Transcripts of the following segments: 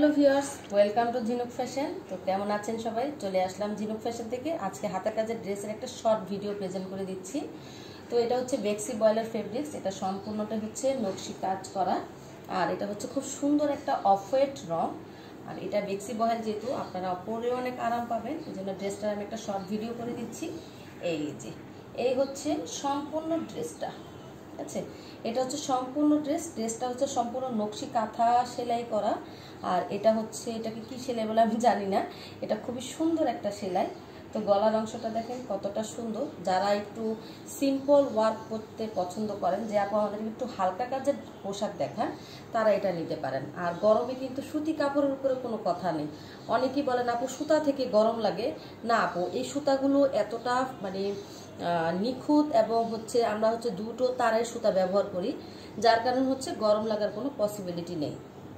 Hello viewers, welcome to Jhinuk fashion. তো কেমন আছেন সবাই? চলে আসলাম ঝিনুক ফ্যাশন থেকে। আজকে হাতের কাজের ড্রেসের একটা শর্ট ভিডিও প্রেজেন্ট করে দিচ্ছি। তো এটা হচ্ছে বেক্সি বয়েলের ফেব্রিক্স। এটা সম্পূর্ণটা হচ্ছে নকশি কাজ করা, আর এটা হচ্ছে খুব সুন্দর একটা অফ হোয়াইট রং। আর এটা বেক্সি বয়েল, যেহেতু আপনারা পরেও অনেক আরাম পাবেন, এই জন্য ড্রেসটার আমি একটা শর্ট ভিডিও করে দিচ্ছি। এই হচ্ছে সম্পূর্ণ ড্রেসটা। আছে এটা হচ্ছে সম্পূর্ণ ড্রেসটা হচ্ছে সম্পূর্ণ নকশি কাঁথা সেলাই করা। আর এটা হচ্ছে, এটাকে কি সেলাই বলে আমি জানি না, এটা খুবই সুন্দর একটা সেলাই। তো গলার অংশটা দেখেন কতটা সুন্দর। যারা একটু সিম্পল ওয়ার্ক করতে পছন্দ করেন, যে আপু আমাদের একটু হালকা কাজের পোশাক দেখান, তারা এটা নিতে পারেন। আর গরমে কিন্তু সুতি কাপড়ের উপরে কোনো কথা নেই। অনেকেই বলেন আপু সুতা থেকে গরম লাগে। না আপু, এই সুতাগুলো এতটা মানে নিখুঁত, এবং হচ্ছে আমরা হচ্ছে দুটো তারের সুতা ব্যবহার করি, যার কারণে হচ্ছে গরম লাগার কোনো পসিবিলিটি নেই।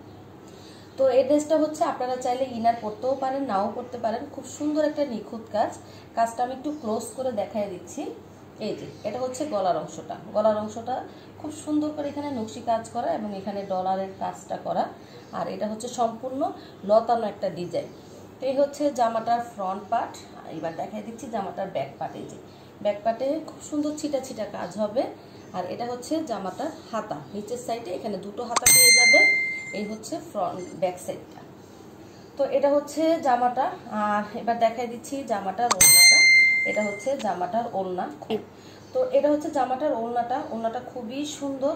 তো এই ড্রেসটা হচ্ছে আপনারা চাইলে ইনার পরতেও পারেন, নাও করতে পারেন। খুব সুন্দর একটা নিখুঁত কাজটা আমি একটু ক্লোজ করে দেখাই দিচ্ছি। এটা হচ্ছে গলার অংশটা খুব সুন্দর করে এখানে নকশি কাজ করা, এবং এখানে ডলারের কাজটা করা। আর এটা হচ্ছে সম্পূর্ণ লতানো একটা ডিজাইন। তো এই হচ্ছে জামাটার ফ্রন্ট পার্ট। এবার দেখাই দিচ্ছি জামাটার ব্যাক পার্ট। ব্যাক পার্টে খুব সুন্দর ছিটা ছিটা কাজ হবে। আর এটা হচ্ছে জামাটার হাতা, নিচের সাইডে এখানে দুটো হাতা পেয়ে যাবে। এই হচ্ছে ফ্রন্ট ব্যাক সাইডটা। তো এটা হচ্ছে জামাটা। আর এবার দেখাই দিচ্ছি জামাটার ওড়নাটা। এটা হচ্ছে জামাটার ওড়না। তো এটা হচ্ছে জামাটার ওড়নাটা খুবই সুন্দর,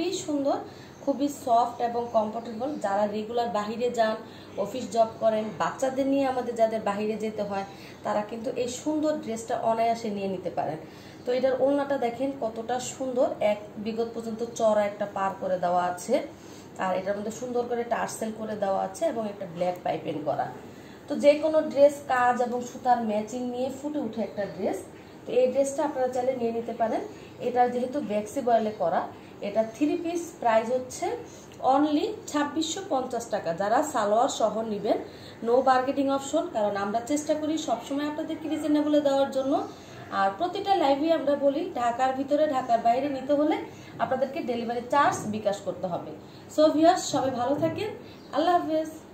খুবই সফট এবং কমফোর্টেবল। যারা রেগুলার বাহিরে যান, অফিস জব করেন, বাচ্চাদের নিয়ে আমাদের যাদের বাহিরে যেতে হয়, তারা কিন্তু এই সুন্দর ড্রেসটা অনায়াসে নিয়ে নিতে পারেন। তো এটার ওড়নাটা দেখেন কতটা সুন্দর, এক বিগত পর্যন্ত চড়া একটা পার করে দেওয়া আছে। আর এটার মধ্যে সুন্দর করে টার্সেল করে দেওয়া আছে, এবং একটা ব্ল্যাক পাইপিং করা। তো যে কোনো ড্রেস কাজ এবং সুতার ম্যাচিং নিয়ে ফুটে উঠে একটা ড্রেস। তো এই ড্রেসটা আপনারা চাইলে নিয়ে নিতে পারেন। এটা যেহেতু বেক্সি বয়েলে করা, এটা 3 পিস প্রাইস হচ্ছে অনলি 2650 টাকা। যারা সালোয়ার সহ নেবেন, নো বার্গেনিং অপশন, কারণ আমরা চেষ্টা করি সবসময় আপনাদেরকে রিজনেবলে দেওয়ার জন্য। আর প্রতিটা লাইভে আমরা বলি ঢাকার ভিতরে, ঢাকার বাইরে নিতে হলে আপনাদেরকে ডেলিভারি চার্জ বিকাশ করতে হবে। সো ভিউয়ার্স, সবাই ভালো থাকেন। আল্লাহ হাফেজ।